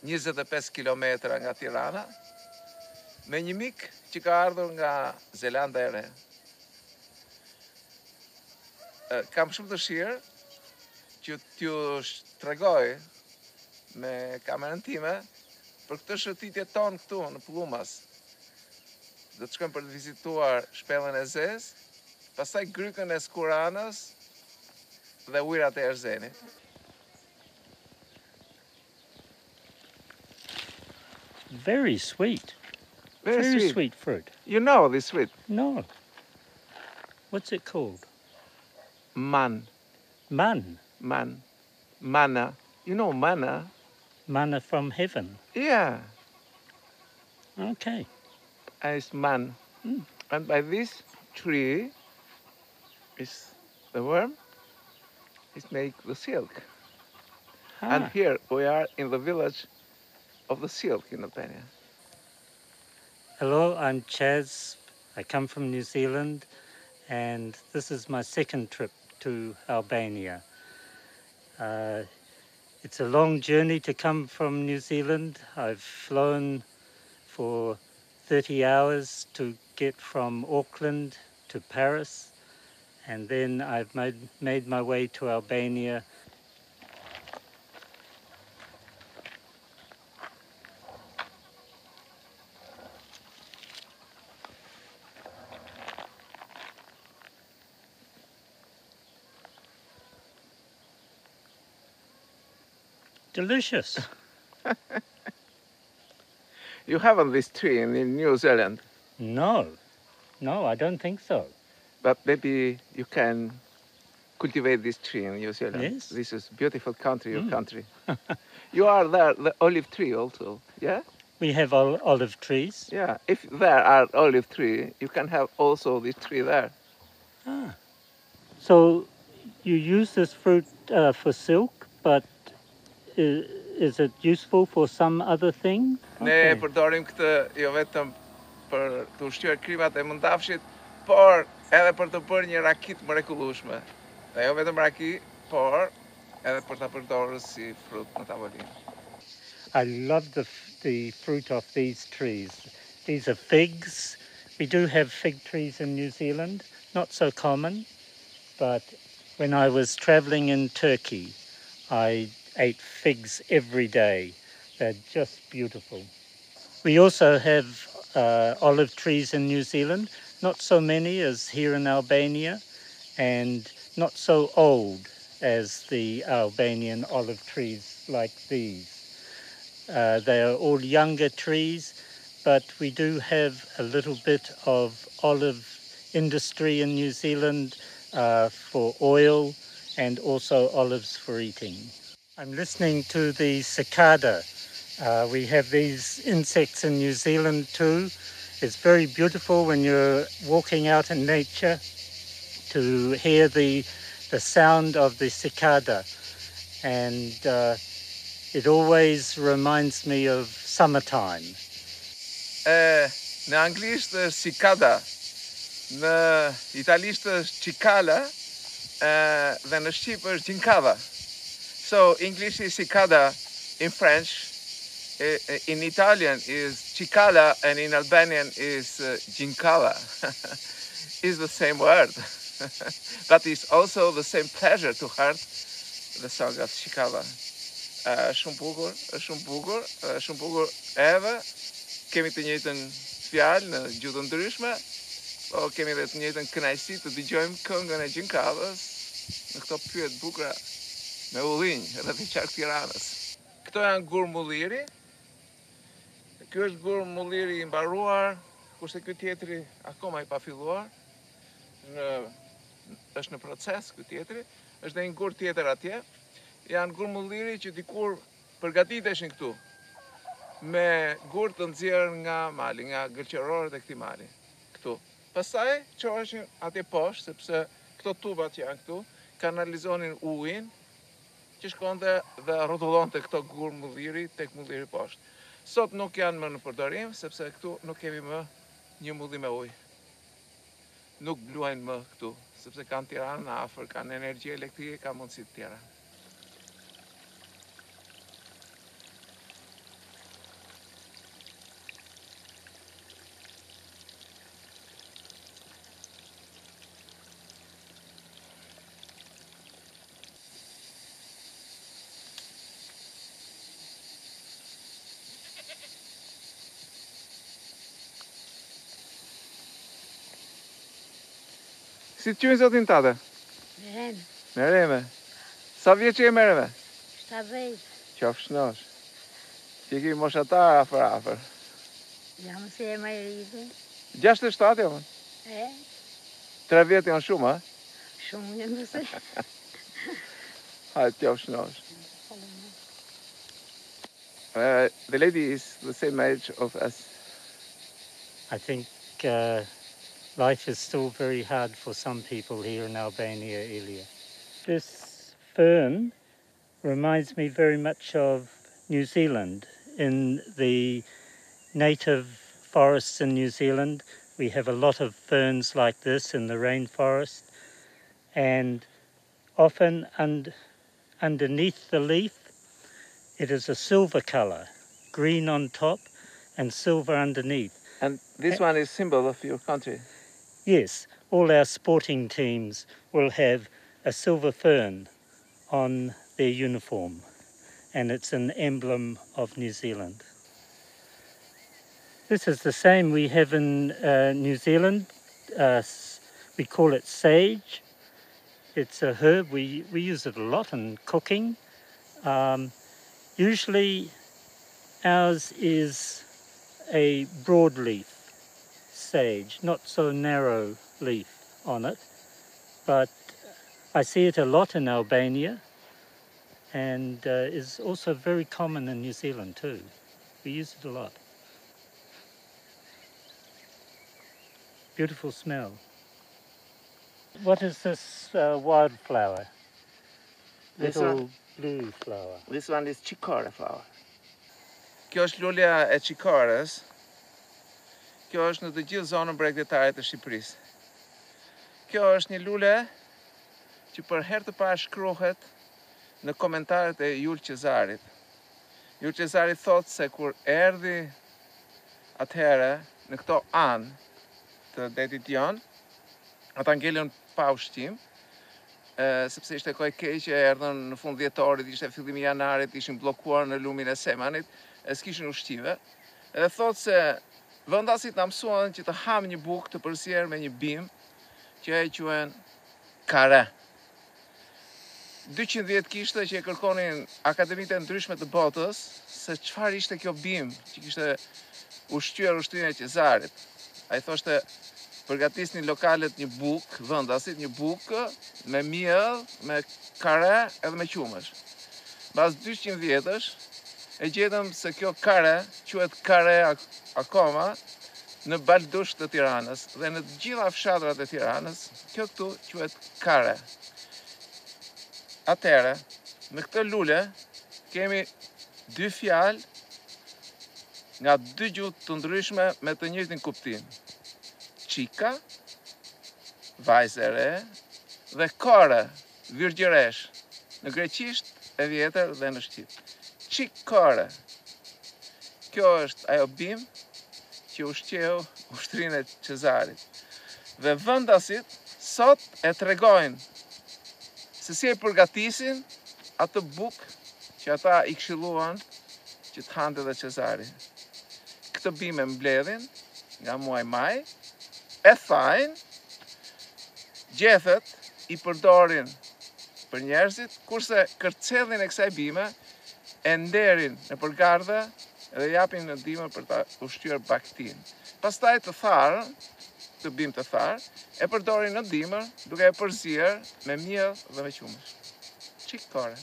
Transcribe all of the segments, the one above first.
25 kilometra nga Tirana, me një mik që ka ardhur nga Zelanda e Re. Kam shumë dëshirë që t'ju tregoj me kamerën time për këtë shëtitje tonë këtu në Pllumas. Do të shkojmë për të vizituar Shpellën e Zezë, pastaj Grykën e Skuranës dhe ujërat e Erzenit. Very sweet. Very sweet fruit. You know this fruit? No. What's it called? Man. Man. Manna. You know manna? Manna from heaven. Yeah. Okay. It's man. And by this tree is the worm. It makes the silk. And here we are in the village of the silk in Albania. Hello, I'm Chaz. I come from New Zealand, and this is my second trip to Albania. It's a long journey to come from New Zealand. I've flown for 30 hours to get from Auckland to Paris, and then I've made my way to Albania. Delicious. You haven't this tree in New Zealand? No, I don't think so. But maybe you can cultivate this tree in New Zealand. Yes. This is beautiful country, your country. You are there, the olive tree also, yeah? We have olive trees. Yeah, if there are olive tree, you can have also this tree there. So you use this fruit for silk, but is it useful for some other thing? Ne përdorim këtë jo vetëm për të ushqyer krimat e mëndafshit, por edhe për të bërë një rakit mrekullueshme. Dhe jo vetëm raki, por edhe për ta përdorur si frut në tavolinë. I love the fruit of these trees. These are figs. We do have fig trees in New Zealand, not so common, but when I was traveling in Turkey, I ate figs every day. They're just beautiful. We also have olive trees in New Zealand, not so many as here in Albania, and not so old as the Albanian olive trees like these. They are all younger trees, but we do have a little bit of olive industry in New Zealand for oil and also olives for eating. I'm listening to the cicada. We have these insects in New Zealand too. It's very beautiful when you're walking out in nature to hear the sound of the cicada, and it always reminds me of summertime. Në anglisht është cicada, në italisht është cicala, dhe në shqip është gjinkava. So English is cicada, in French, in Italian is cicala, and in Albanian is ginkava. It's the same word, but it's also the same pleasure to hear the song of cicala. Shumë bukur, shumë bukur edhe kemi të njëjtën fjalë në gjuhë të ndryshme, po kemi edhe të njëjtën kënaqësi të dëgjojmë këngën e gjinkavës në këto pyjet bukura me ullinj rreth i qark Tiranës. Këto janë gur mulliri. Ky është gur mulliri i mbaruar, kurse ky tjetri akoma i pafilluar. Është në proces ky tjetri, është edhe një gur tjetër atje. Janë gur mulliri që dikur përgatiteshin këtu me gur të nxjerrë nga mali, nga gëlqërorët e këtij mali. Këtu. Pastaj çoheshin atje poshtë, sepse këto tubat që janë këtu kanalizonin ujin që shkonte dhe rrotullonte këto gur mulliri tek mulliri poshtë. Sot nuk janë më në përdorim, sepse këtu nuk kemi më një mullim me ujë. Nuk bluajnë më këtu, sepse kanë Tiranën afër, kanë energji elektrike, kanë mundësi të tjera. Si të qynë zotin tate? Merem, Mereme. Sa vjeç je mereme? 70. Qofsh shnosh. Ti ki moshatar afer. Jam se e më rritë. 67 jo? E, 3 vjetë janë shumë, ha? shumë një mëse. Hajde, qofsh shnosh. The lady is the same age of us. I think life is still very hard for some people here in Albania, Ilya. This fern reminds me very much of New Zealand. In the native forests in New Zealand, we have a lot of ferns like this in the rainforest, and often underneath the leaf it is a silver colour, green on top and silver underneath. And this one is symbol of your country. Yes, all our sporting teams will have a silver fern on their uniform, and it's an emblem of New Zealand. This is the same we have in New Zealand. We call it sage. It's a herb. We use it a lot in cooking. Usually ours is a broadleaf sage, not so narrow leaf on it, but I see it a lot in Albania, and is also very common in New Zealand too. We use it a lot. Beautiful smell. What is this wildflower? This Little one? blue flower. This one is chikara flower. Kjo është lulja e çikarës. Kjo është në të gjithë zonën bregdetare të Shqipërisë. Kjo është një lule që për herë të parë shkruhet në komentaret e Jul Qezarit. Jul Qezari thotë se kur erdhi atëherë në këto anë të detit Jon, ata ngelën pa ushqim, sepse ishte kohë e keqe, erdhën në fund dhjetorit, ishte fillimi i janarit, ishin bllokuar në lumin e Semanit, e s'kishin ushqime. Edhe thotë se vendasit na mësuan që të ham një bukë të përsierë me një bim që e quhen kare. 210 kishte që e kërkonin akademitë e ndryshme të botës se çfarë ishte kjo bim që kishte ushqyer ushtrinë e Qezarit. Ai thoshte përgatisni lokalet një bukë, vendasit një bukë me miell, me kare edhe me qumësh. Mbas 200 vjetësh e gjetëm se kjo kare quhet kare akoma në Baldush të Tiranës dhe në të gjitha fshatrat e Tiranës, kjo këtu quhet kare. Atëherë, në këtë lule kemi dy fjalë nga dy gjuhë të ndryshme me të njëjtin kuptim. Çika, vajzë e re, dhe kore, virgjëresh, në greqisht e vjetër dhe në shqip. Çikore. Kjo është ajo bim që ushqeu ushtrinë e Qezarit. Dhe vendasit sot e tregojnë se si e përgatisin atë bukë që ata i këshilluan që të hante dhe Qezari. Këtë bim e mbledhin nga muaj maj, e thajnë, gjethet i përdorin për njerëzit, kurse kërcellin e kësaj bime e nderin në përgardhe dhe japin në dimër për ta ushqyer baktin. Pastaj të tharën, të bim të tharë, e përdorin në dimër duke e përzier me miell dhe me qumësh. Çikore.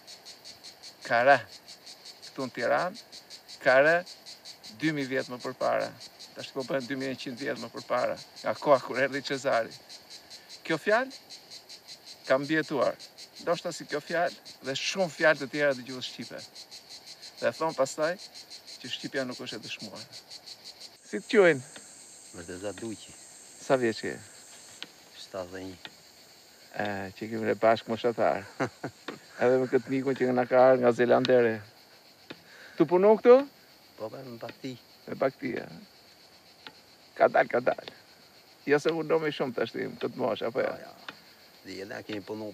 Kare. Këtu në Tiranë, kare 2000 vjet më përpara. Tash po bën 2100 vjet më përpara, nga koha kur erdhi Qezari. Kjo fjalë ka mbjetuar, ndoshta si kjo fjalë dhe shumë fjalë të tjera të gjuhës shqipe. Dhe thon pastaj që shqipja nuk është e dëshmuar. Si të quajnë? Vërteza Duqi, Sa vjeç je? 71. Që kemi re bashkë moshatar. Edhe me këtë mikun që na ka ardhur nga Zelandere. Tu punon këtu? Po me bakti. Me baktia. Ka dal. Jo se unë do me shumë të ashtim, këtë mosh, apo ja? Dhe edhe kemi punu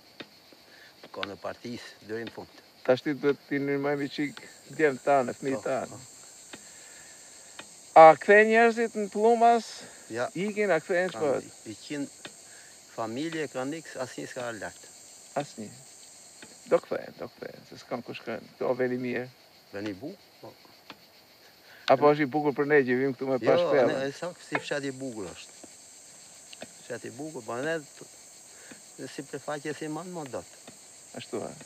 ka në partisë deri në fund. Ta ashti duhet t'i nërmojmë i qikë djemë tanë, fëmijë tanë. A kthen njerëzit në pllumas? Ja. Ikin, a kthejnë shpët? I qenë Familje kan niks, asnjë s'ka lart. Asnjë. Do kthehem, se s'kam kush kërën. Këto veni mirë. Veni i bukur. Po. Apo është i bukur për ne që vim këtu me pa Jo, shpellën? sa si fshat i bukur është. Fshat i bukur, po ne si përfaqe si më dot. Ashtu ha.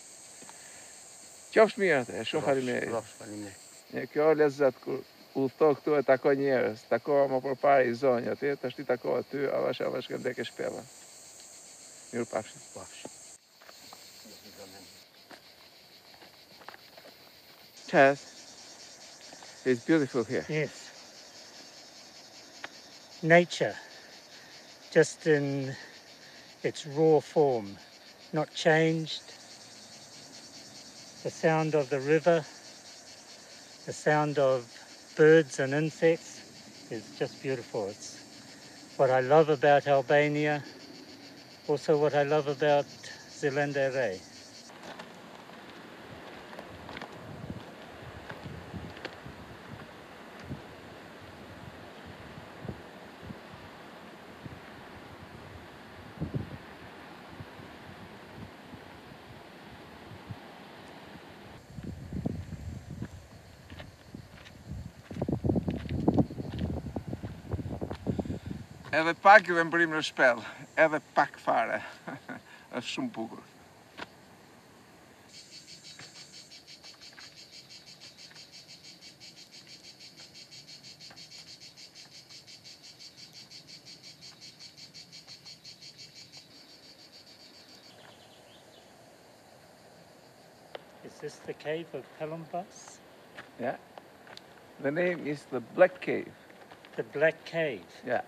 Qofsh mirë atë, shumë faleminderit. Rofsh, faleminderit. Kjo lezet kur udhto këtu e takoj njerëz, takova më përpara i zonjë aty, tash ti takova ty, avash që ndek e shpella. Mirë pafshim. Pafshim. Chas, it's beautiful here. Yes. Nature, just in its raw form, not changed. The sound of the river, the sound of birds and insects is just beautiful. It's what I love about Albania, also what I love about Zeelanderij. Edhe pak dhe mbrim në shpellë, edhe pak fare. Është shumë bukur. Is this the cave of Palumbas? Yeah. The name is the Black Cave. The Black Cave. Yeah.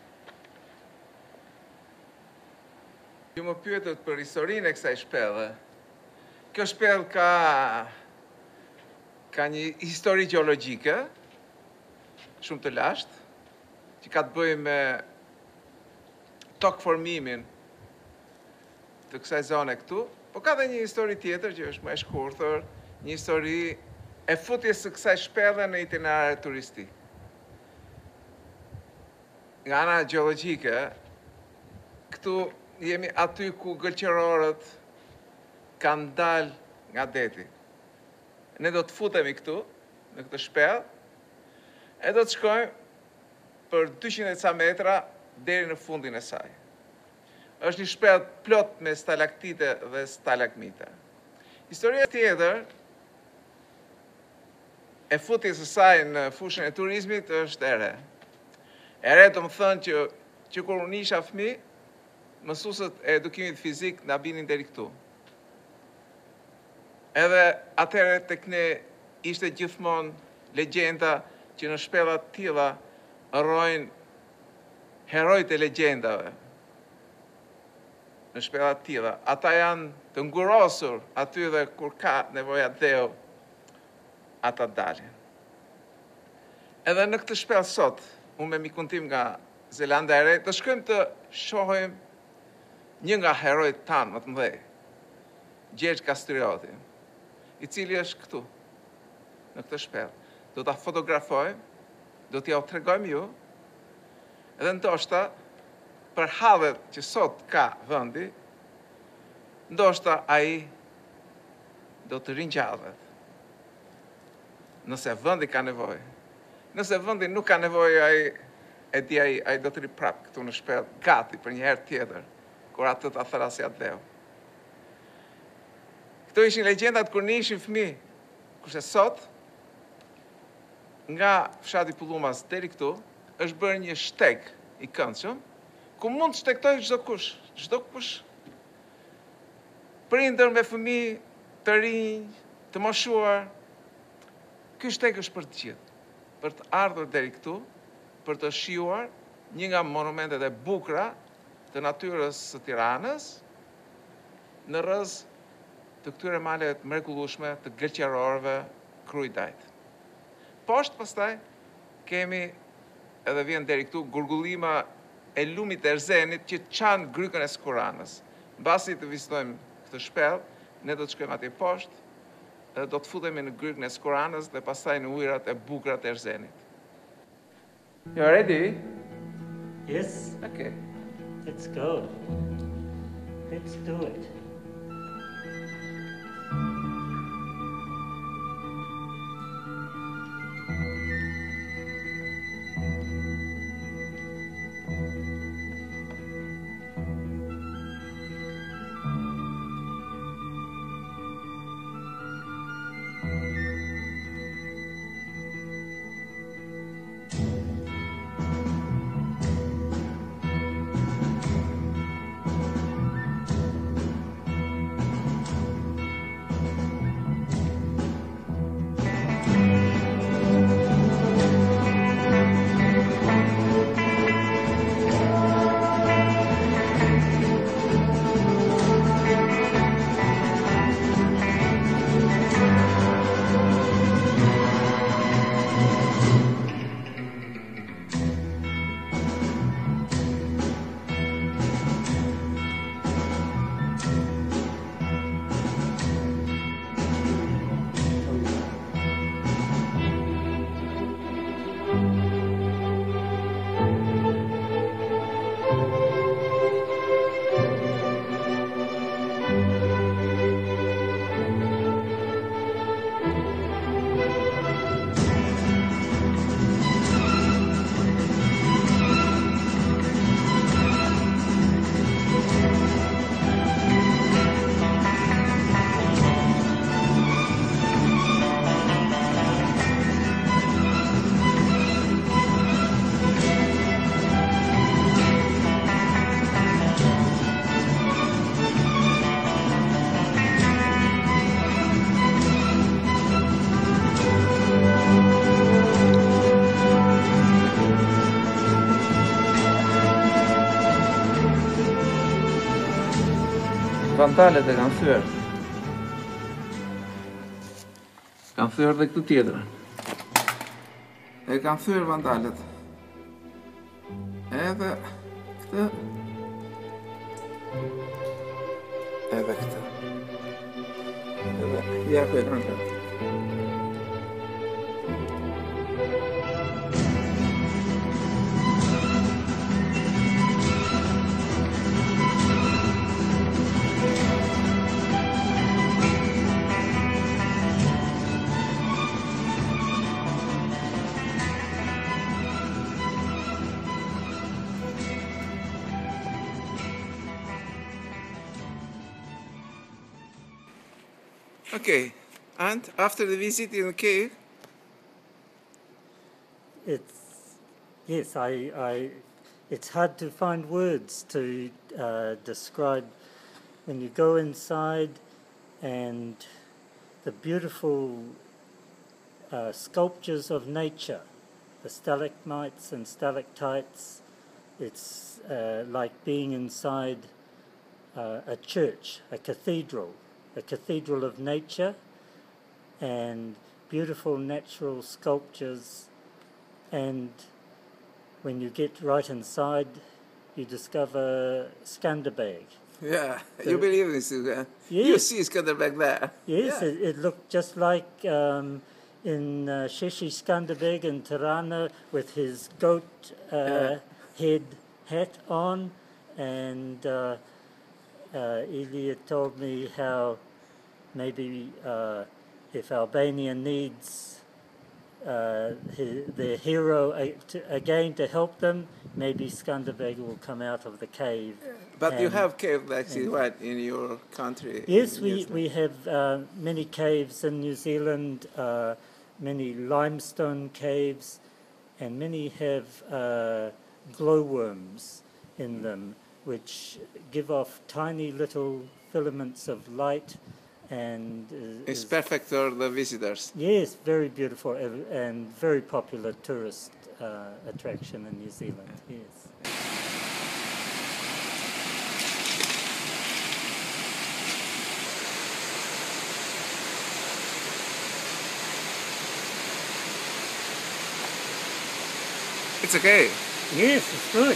Ju më pyetët për historinë e kësaj shpellë. Kjo shpellë ka një histori gjeologjike, shumë të lashtë, që ka të bëjë me tokëformimin të kësaj zone këtu, po ka dhe një histori tjetër që është më e shkurtër, një histori e futjes së kësaj shpellë në itinerare turistik. Nga ana gjeologjike, këtu jemi aty ku gëlqërorët kanë dalë nga deti. Ne do të futemi këtu, në këtë shpellë, e do të shkojmë për 200 ca metra deri në fundin e saj. Është një shpellë plot me stalaktite dhe stalagmite. Historia tjetër e futjes së saj në fushën e turizmit është e re. E re do më thënë që kur unë isha fëmijë, mësuesët e edukimit fizik na binin deri këtu. Edhe atëherë tek ne ishte gjithmonë legjenda që në shpella të tilla rrojnë herojtë e legjendave. Në shpella të tilla, ata janë të ngurosur aty dhe kur ka nevoja dheu, ata dalin. Edhe në këtë shpellë sot, unë me mikun tim nga Zelanda e Re, do shkojmë të shohim një nga herojt tanë më të mëdhej, Gjergj Kastrioti, i cili është këtu, në këtë shpellë. Do ta fotografojmë, do t'ja u tregojmë ju, edhe ndoshta për hallet që sot ka vendi, ndoshta ai do të ringjallet. Nëse vendi ka nevojë. Nëse vendi nuk ka nevojë, ai do të ri prap këtu në shpellë, gati për një herë tjetër, kur atë ta thrasja dheu. Këto ishin legjendat kur ne ishim fëmijë, kurse sot, nga fshati Pullumas deri këtu, është bërë një shteg i këndshëm, ku mund të shtegtojë çdo kush, prindër me fëmijë, të rinj, të moshuar. Ky shteg është për të gjithë, për të ardhur deri këtu, për të shijuar një nga monumentet e bukura të natyrës së Tiranës, në rrëz të këtyre maleve të mrekullueshme të gëlqërorëve Krujdajt. Poshtë pastaj kemi edhe vjen deri këtu gurgullima e lumit të Erzenit që çan grykën e Skuranës. Mbasi të vizitojmë këtë shpellë, ne do të shkojmë atje poshtë dhe do të futemi në grykën e Skuranës dhe pastaj në ujërat e bukura të Erzenit. You ready? Yes. Okay. Let's go. Let's do it. Vantalet e kanë thyer. Kanë thyer dhe këtu tjetër. E kanë thyer vantalet. Edhe këtë. Edhe këtë. Edhe ja ku e kanë këtë. Okay, and after the visit in the cave? Yes, it's hard to find words to describe when you go inside and the beautiful sculptures of nature, the stalagmites and stalactites. It's like being inside a church, a cathedral of nature, and beautiful natural sculptures. And when you get right inside, you discover Skanderbeg. Yeah, you believe this? Yes. You see Skanderbeg there. Yes, Yeah. it looked just like in Sheshi Skanderbeg in Tirana with his goat head hat on, and Ilya told me how maybe if Albania needs their hero again to help them, maybe Skanderbeg will come out of the cave. But you have caves actually, what, in your country? Yes, we have many caves in New Zealand, many limestone caves, and many have glowworms in them, which give off tiny little filaments of light, and It's perfect for the visitors. yes, very beautiful and very popular tourist attraction in New Zealand. Yes. It's okay. Yes, it's good.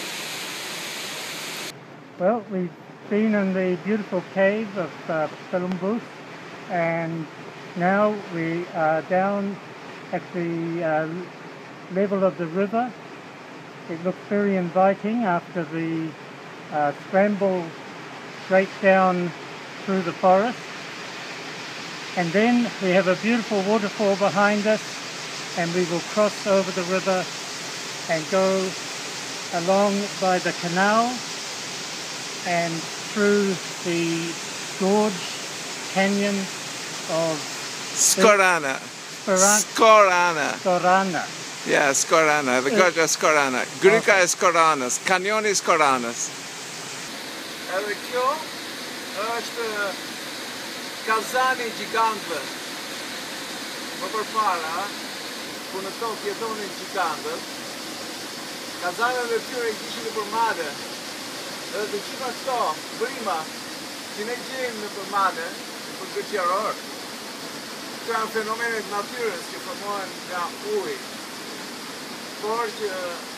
Well, we've been in the beautiful cave of Philumbus, and now we are down at the level of the river. It looks very inviting after the scramble straight down through the forest. And then we have a beautiful waterfall behind us, and we will cross over the river and go along by the canal and through the gorge canyon of Skorana. Skorana. Yeah, Skorana, the gorge of Skorana. Grica Skoranas, Canyon Skoranas. Edhe kjo është kazani gjigantëve. Më përpara, ku në tokë jetonin gjigantët, kazanët e tyre kishin nëpër male. Edhe të gjitha këto brima që ne gjejmë nëpër male, nëpër gërqjaror, këto janë fenomenet natyrës që formohen nga uji. Por që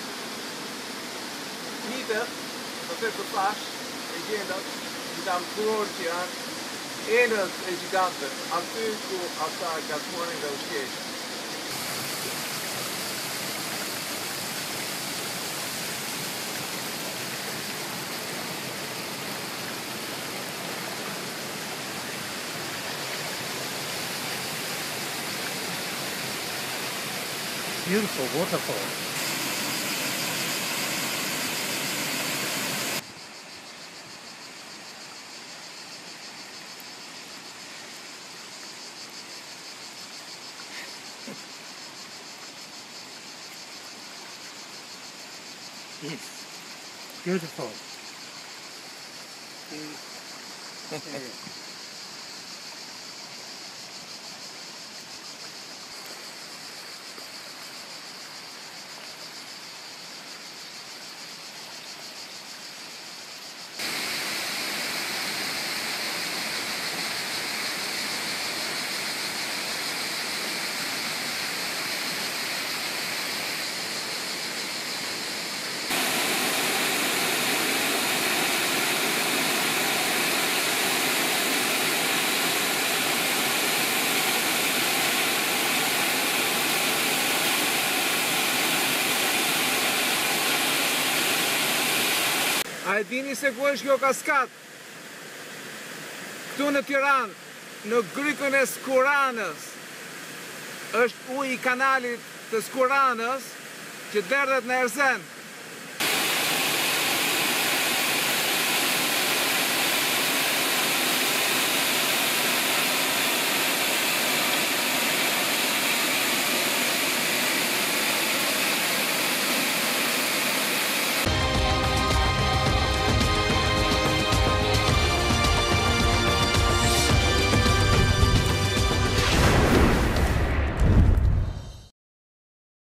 mitet, do të thash, legendat, që ta mësuar që janë enët e gjigantëve, aty ku ata gatuanin nga ushqeshë. Beautiful waterfall. Yes, beautiful. A e dini se ku është kjo kaskad? Këtu në Tiranë, në grykën e Skoranës, është uji i kanalit të Skoranës që derdhet në Erzen.